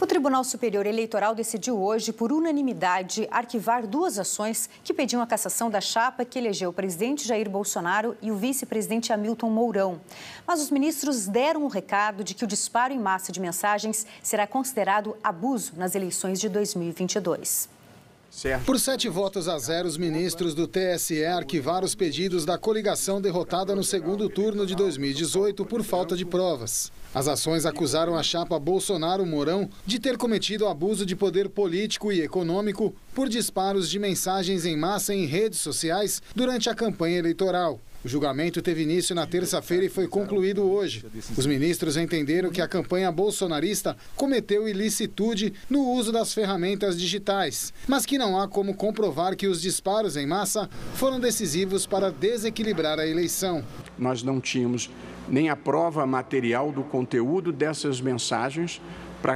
O Tribunal Superior Eleitoral decidiu hoje, por unanimidade, arquivar duas ações que pediam a cassação da chapa que elegeu o presidente Jair Bolsonaro e o vice-presidente Hamilton Mourão. Mas os ministros deram o recado de que o disparo em massa de mensagens será considerado abuso nas eleições de 2022. Por 7 votos a 0, os ministros do TSE arquivaram os pedidos da coligação derrotada no segundo turno de 2018 por falta de provas. As ações acusaram a chapa Bolsonaro-Mourão de ter cometido abuso de poder político e econômico por disparos de mensagens em massa em redes sociais durante a campanha eleitoral. O julgamento teve início na terça-feira e foi concluído hoje. Os ministros entenderam que a campanha bolsonarista cometeu ilicitude no uso das ferramentas digitais, mas que não há como comprovar que os disparos em massa foram decisivos para desequilibrar a eleição. Nós não tínhamos nem a prova material do conteúdo dessas mensagens para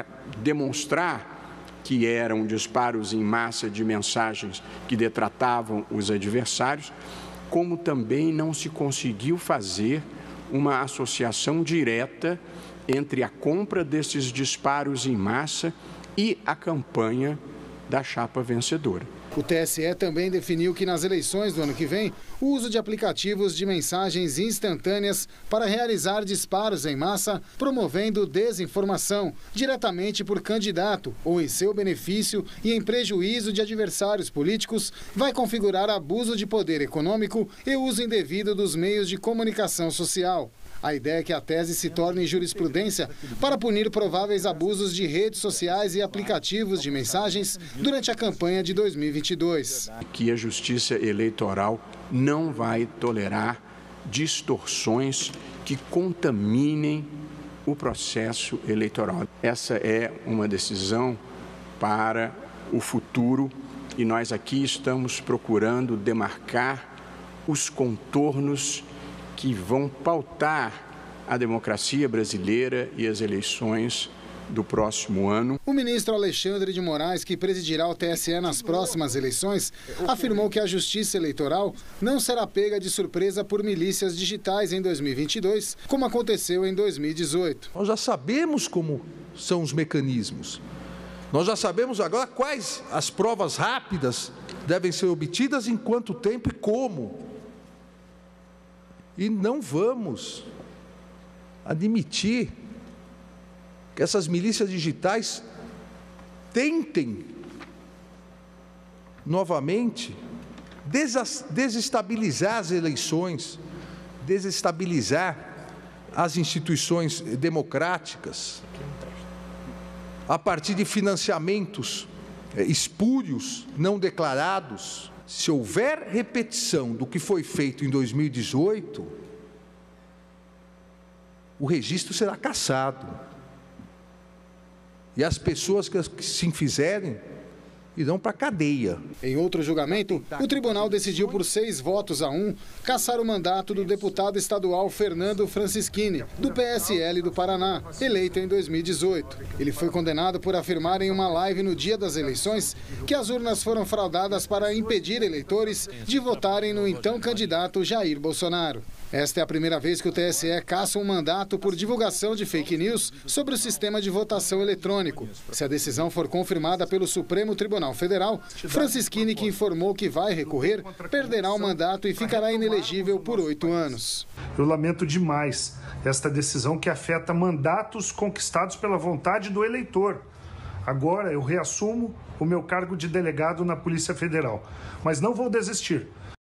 demonstrar que eram disparos em massa de mensagens que detratavam os adversários, como também não se conseguiu fazer uma associação direta entre a compra desses disparos em massa e a campanha da chapa vencedora. O TSE também definiu que nas eleições do ano que vem, o uso de aplicativos de mensagens instantâneas para realizar disparos em massa, promovendo desinformação diretamente por candidato ou em seu benefício e em prejuízo de adversários políticos, vai configurar abuso de poder econômico e uso indevido dos meios de comunicação social. A ideia é que a tese se torne jurisprudência para punir prováveis abusos de redes sociais e aplicativos de mensagens durante a campanha de 2022. Que a Justiça Eleitoral não vai tolerar distorções que contaminem o processo eleitoral. Essa é uma decisão para o futuro e nós aqui estamos procurando demarcar os contornos que vão pautar a democracia brasileira e as eleições do próximo ano. O ministro Alexandre de Moraes, que presidirá o TSE nas próximas eleições, afirmou que a Justiça Eleitoral não será pega de surpresa por milícias digitais em 2022, como aconteceu em 2018. Nós já sabemos como são os mecanismos. Nós já sabemos agora quais as provas rápidas devem ser obtidas, em quanto tempo e como. E não vamos admitir que essas milícias digitais tentem novamente desestabilizar as eleições, desestabilizar as instituições democráticas, a partir de financiamentos espúrios, não declarados. Se houver repetição do que foi feito em 2018, o registro será cassado. E as pessoas que se fizerem irão para a cadeia. Em outro julgamento, o tribunal decidiu por 6 votos a 1 cassar o mandato do deputado estadual Fernando Francischini, do PSL do Paraná, eleito em 2018. Ele foi condenado por afirmar em uma live no dia das eleições que as urnas foram fraudadas para impedir eleitores de votarem no então candidato Jair Bolsonaro. Esta é a primeira vez que o TSE caça um mandato por divulgação de fake news sobre o sistema de votação eletrônico. Se a decisão for confirmada pelo Supremo Tribunal Federal, Francischini, que informou que vai recorrer, perderá o mandato e ficará inelegível por 8 anos. Eu lamento demais esta decisão que afeta mandatos conquistados pela vontade do eleitor. Agora eu reassumo o meu cargo de delegado na Polícia Federal, mas não vou desistir.